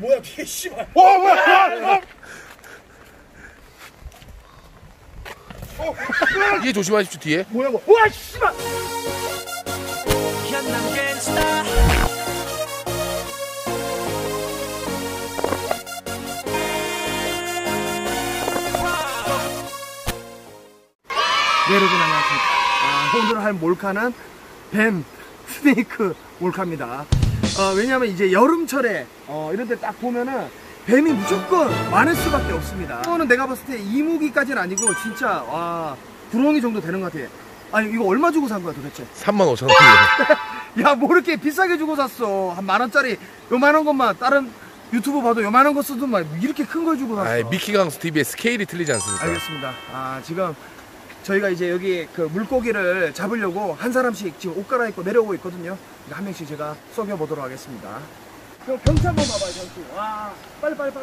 뭐야 뒤에 씨발. 뭐야? 뒤에 조심하십시오. 뒤에. 뭐야 뭐. 와 씨발. 네, 여러분 안녕하십니까. 오늘 할 몰카는 뱀 스네이크 몰카입니다. 왜냐면 이제 여름철에 이런 데 딱 보면은 뱀이 무조건 많을 수밖에 없습니다. 이거는 내가 봤을 때 이무기까지는 아니고 진짜 와 구렁이 정도 되는 것 같아. 아니 이거 얼마 주고 산 거야 도대체? 35,000원이에요. 야 뭐 이렇게 비싸게 주고 샀어. 한 10,000원짜리 요만한 것만 다른 유튜브 봐도 요만한 거 쓰더만 이렇게 큰 걸 주고 샀어. 아, 미키강수 TV의 스케일이 틀리지 않습니까? 알겠습니다. 지금 저희가 이제 여기 그 물고기를 잡으려고 한 사람씩 지금 옷 갈아입고 내려오고 있거든요. 한 명씩 제가 쏘겨보도록 하겠습니다. 형 경치 한번 봐봐요, 경치. 와, 빨리. 야,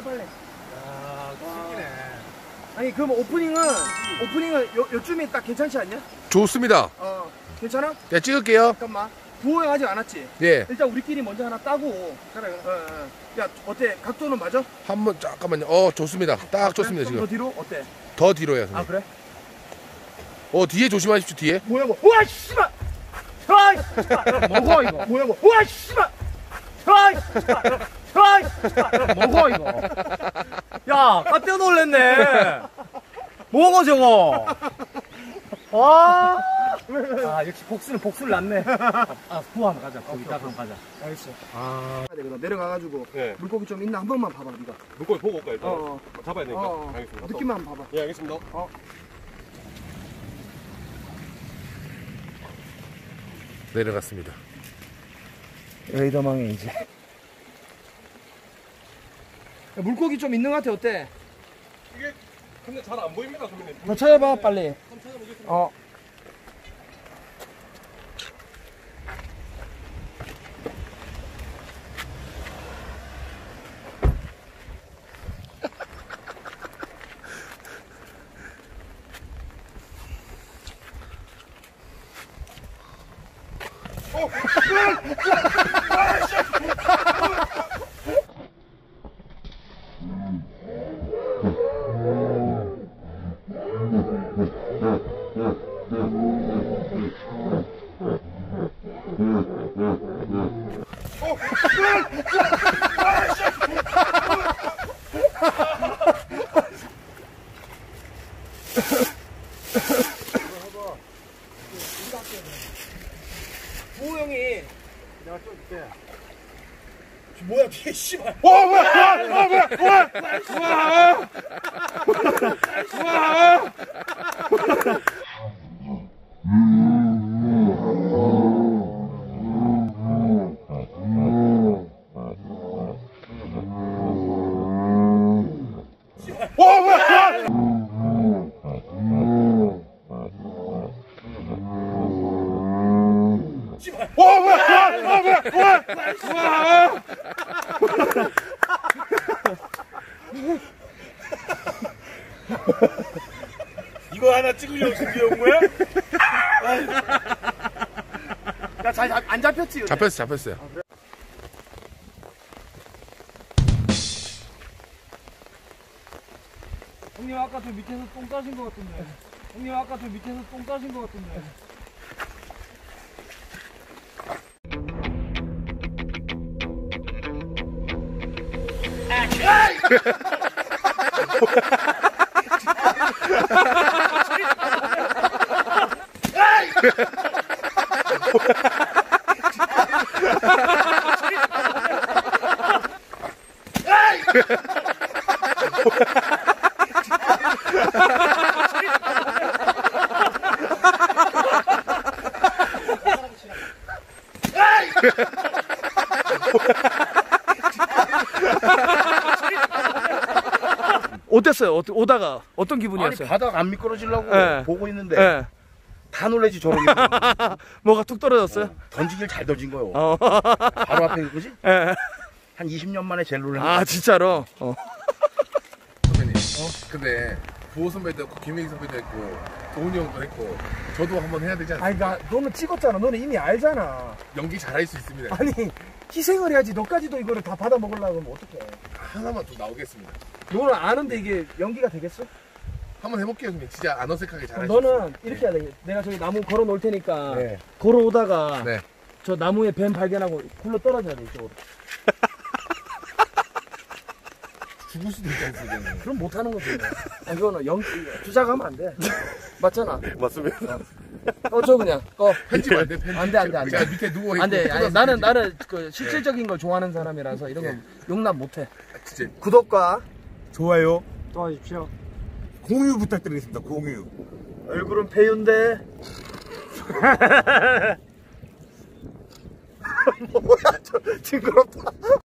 웃기네. 아니, 그럼 오프닝은 요쯤이 딱 괜찮지 않냐? 좋습니다. 괜찮아? 네, 찍을게요. 잠깐만. 부호 형 아직 안 왔지? 네. 일단 우리끼리 먼저 하나 따고. 그래. 야, 어때? 각도는 맞아? 한번 잠깐만요. 좋습니다. 딱 좋습니다. 좀 지금. 더 뒤로? 어때? 더 뒤로요. 아, 그래? 뒤에 조심하십시오. 뒤에. 뭐야 뭐? 와 씨발! 와 씨발! 먹어 이거. 뭐야 뭐? 와 씨발! 와 씨발! 와 씨발! 먹어 이거. 야 깜짝 놀랐네. 먹어 저거. 와. 역시 복수를 났네. 부호 한번 가자. 거기 딱 한번 가자. 알겠어. 내려가가지고 네. 물고기 좀 있나 한 번만 봐봐 네가. 물고기 보고 올까요? 일단? 잡아야 되니까. 알겠습니다. 느낌만 한번 봐봐. 예, 알겠습니다. 내려갔습니다. 레이더망에 이제 물고기 좀 있는 것 같아. 어때? 이게 근데 잘 안 보입니다, 선배님. 너 찾아봐 빨리. 한번 찾아보겠습니다. 부호 형이 내가 좀 뭐야 뒤에 씨발. 이거 하나 찍으려고 준비한 거야? 야, 잘 안 잡혔지? 근데? 잡혔어요. 그래? 형님 아까 저 밑에서 똥 싸신 것 같은데. 형님 아까 저 밑에서 똥 싸신 것 같은데. 어땠어요? 오다가 어떤 기분이었어요? 바닥 안 미끄러지려고 네. 보고 있는데 네. 다 놀라지 저러게. 뭐가 툭 떨어졌어요? 던지길 잘 던진 거요. 바로 앞에 그지? 네. 한 20년 만에 제일 놀란 아 진짜로? 선배님. 근데 부호 선배도 했고 김혜기 선배도 했고 도훈이 형도 했고 저도 한번 해야 되지 않습니까? 아니 나 너는 찍었잖아. 너는 이미 알잖아. 연기 잘할 수 있습니다. 아니 희생을 해야지. 너까지도 이거를 다 받아 먹으려고 하면 어떡해. 하나만 더 나오겠습니다. 너는 아는데 이게 연기가 되겠어? 한번 해볼게요, 형님. 진짜 안 어색하게 그럼 잘하시죠. 너는 이렇게 해야 돼. 내가 저기 나무 걸어 놓을 테니까 네. 걸어오다가 네. 저 나무에 뱀 발견하고 굴러 떨어져야 돼, 이쪽으로. 죽을 수도 있지 않습니까? 그럼 못하는 거지. 뭐. 이거는 주작하면 안 돼. 맞잖아. 맞습니다. 저 그냥. 편집 안 돼, 편집. 안 돼, 안 돼, 안 돼. 그러니까 밑에 누워 있고. 안 돼. 아니, 뜯어서 나는 그 실질적인 걸 좋아하는 사람이라서 이런 건 용납 못 해. 진짜. 구독과 좋아요. 도와주십시오. 공유 부탁드리겠습니다. 공유. 얼굴은 배우인데. 뭐야, 저 징그럽다.